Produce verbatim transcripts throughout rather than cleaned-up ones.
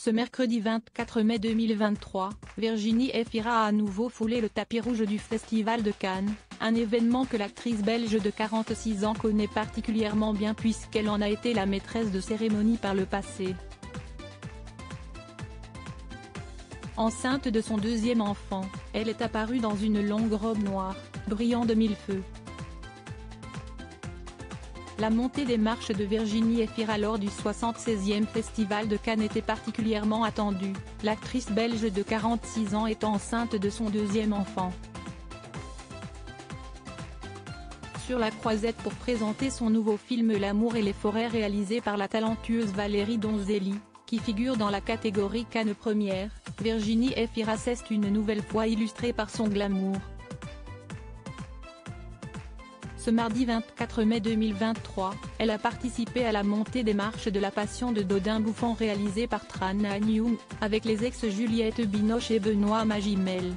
Ce mercredi vingt-quatre mai deux mille vingt-trois, Virginie Efira a à nouveau foulé le tapis rouge du Festival de Cannes, un événement que l'actrice belge de quarante-six ans connaît particulièrement bien puisqu'elle en a été la maîtresse de cérémonie par le passé. Enceinte de son deuxième enfant, elle est apparue dans une longue robe noire, brillant de mille feux. La montée des marches de Virginie Efira lors du soixante-seizième Festival de Cannes était particulièrement attendue, l'actrice belge de quarante-six ans étant enceinte de son deuxième enfant. Sur la croisette pour présenter son nouveau film L'amour et les forêts réalisé par la talentueuse Valérie Donzelli, qui figure dans la catégorie Cannes Première, Virginie Efira s'est une nouvelle fois illustrée par son glamour. Ce mardi vingt-quatre mai deux mille vingt-trois, elle a participé à la montée des marches de la Passion de Dodin Bouffant réalisée par Tran Anh Young, avec les ex Juliette Binoche et Benoît Magimel.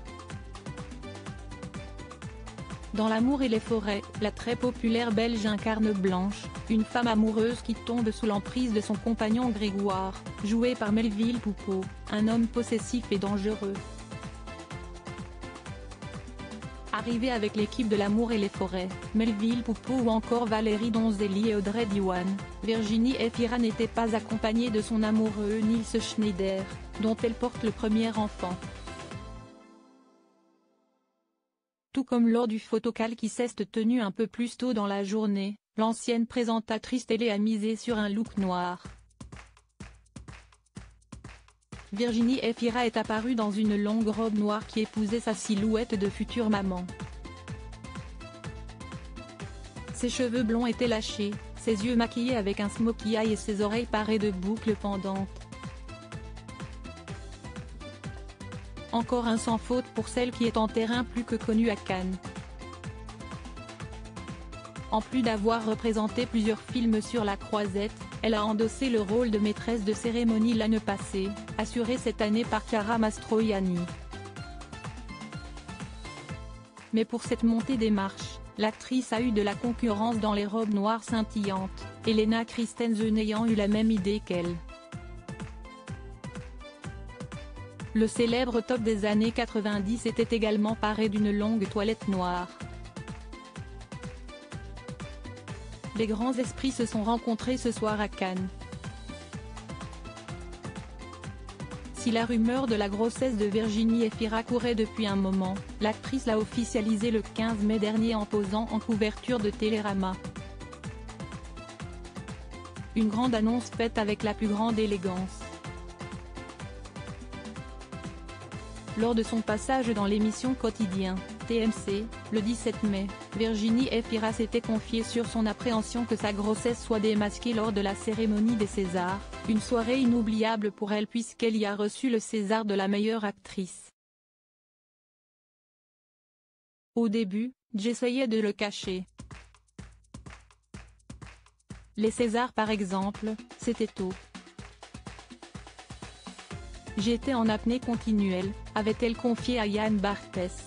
Dans L'amour et les forêts, la très populaire Belge incarne Blanche, une femme amoureuse qui tombe sous l'emprise de son compagnon Grégoire, joué par Melville Poupeau, un homme possessif et dangereux. Arrivée avec l'équipe de L'amour et les forêts, Melville Poupeau ou encore Valérie Donzelli et Audrey Diwan, Virginie Efira n'était pas accompagnée de son amoureux Nils Schneider, dont elle porte le premier enfant. Tout comme lors du photocall qui s'est tenu un peu plus tôt dans la journée, l'ancienne présentatrice télé a misé sur un look noir. Virginie Efira est apparue dans une longue robe noire qui épousait sa silhouette de future maman. Ses cheveux blonds étaient lâchés, ses yeux maquillés avec un smokey eye et ses oreilles parées de boucles pendantes. Encore un sans faute pour celle qui est en terrain plus que connue à Cannes. En plus d'avoir représenté plusieurs films sur la croisette, elle a endossé le rôle de maîtresse de cérémonie l'année passée, assuré cette année par Chiara Mastroianni. Mais pour cette montée des marches, l'actrice a eu de la concurrence dans les robes noires scintillantes, Helena Christensen ayant eu la même idée qu'elle. Le célèbre top des années quatre-vingt-dix était également paré d'une longue toilette noire. Les grands esprits se sont rencontrés ce soir à Cannes. Si la rumeur de la grossesse de Virginie Efira courait depuis un moment, l'actrice l'a officialisé le quinze mai dernier en posant en couverture de Télérama. Une grande annonce faite avec la plus grande élégance. Lors de son passage dans l'émission Quotidien, T M C, le dix-sept mai, Virginie Efira s'était confiée sur son appréhension que sa grossesse soit démasquée lors de la cérémonie des Césars, une soirée inoubliable pour elle puisqu'elle y a reçu le César de la meilleure actrice. Au début, j'essayais de le cacher. Les Césars par exemple, c'était tôt. J'étais en apnée continuelle, avait-elle confié à Yann Barthès.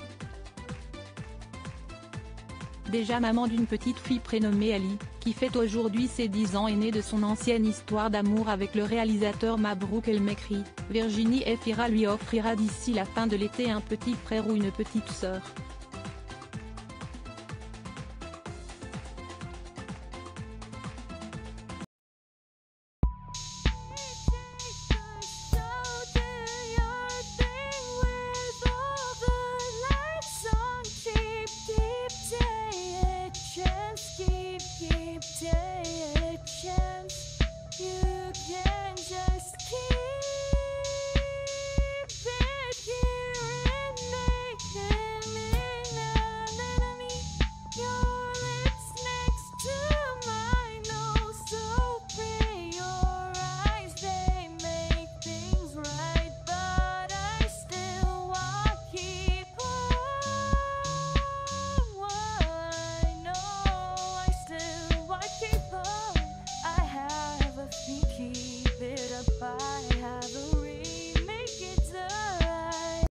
Déjà maman d'une petite fille prénommée Ali, qui fête aujourd'hui ses dix ans et née de son ancienne histoire d'amour avec le réalisateur Mabrouk El Mekri, Virginie Efira lui offrira d'ici la fin de l'été un petit frère ou une petite sœur.